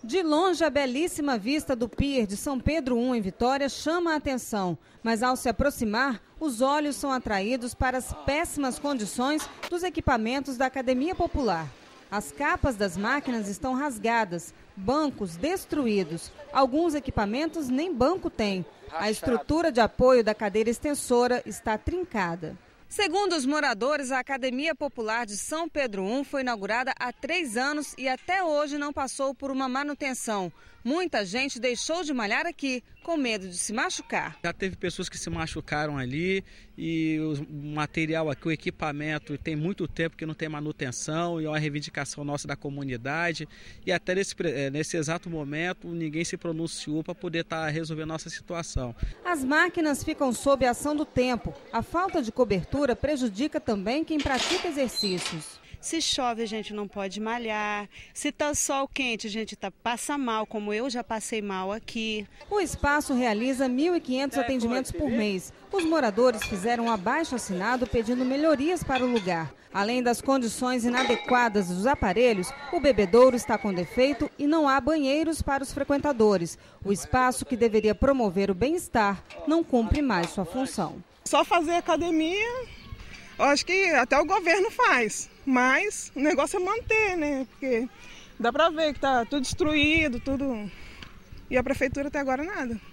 De longe, a belíssima vista do Pier de São Pedro I, em Vitória, chama a atenção. Mas ao se aproximar, os olhos são atraídos para as péssimas condições dos equipamentos da Academia Popular. As capas das máquinas estão rasgadas, bancos destruídos. Alguns equipamentos nem banco têm. A estrutura de apoio da cadeira extensora está trincada. Segundo os moradores, a Academia Popular de São Pedro I foi inaugurada há 3 anos e até hoje não passou por uma manutenção. Muita gente deixou de malhar aqui, com medo de se machucar. Já teve pessoas que se machucaram ali e o material aqui, o equipamento, tem muito tempo que não tem manutenção e é uma reivindicação nossa da comunidade. E até nesse exato momento ninguém se pronunciou para poder estar resolvendo a nossa situação. As máquinas ficam sob a ação do tempo. A falta de cobertura prejudica também quem pratica exercícios. Se chove, a gente não pode malhar. Se está sol quente, a gente passa mal, como eu já passei mal aqui. O espaço realiza 1.500 atendimentos por mês. Os moradores fizeram um abaixo-assinado pedindo melhorias para o lugar. Além das condições inadequadas dos aparelhos, o bebedouro está com defeito e não há banheiros para os frequentadores. O espaço que deveria promover o bem-estar não cumpre mais sua função. Só fazer academia, eu acho que até o governo faz. Mas o negócio é manter, né? Porque dá pra ver que tá tudo destruído, tudo. E a prefeitura até agora nada.